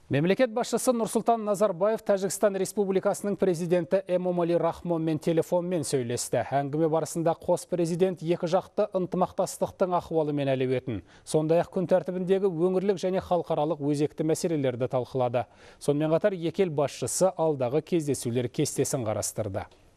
Мемлекет басшысы Нұрсұлтан Назарбаев Тәжікстан Республикасының президенті Эмомали Рахмонмен телефонмен сөйлесті. Әңгіме барысында қос президент екі жақты ынтымақтастықтың ахуалы мен әлеуетін, сондай-ақ күн тәртібіндегі өңірлік және халықаралық өзекті мәселелерді талқылады. Сонымен қатар екі ел басшысы алдағы кездесулер кестесін қарастырды.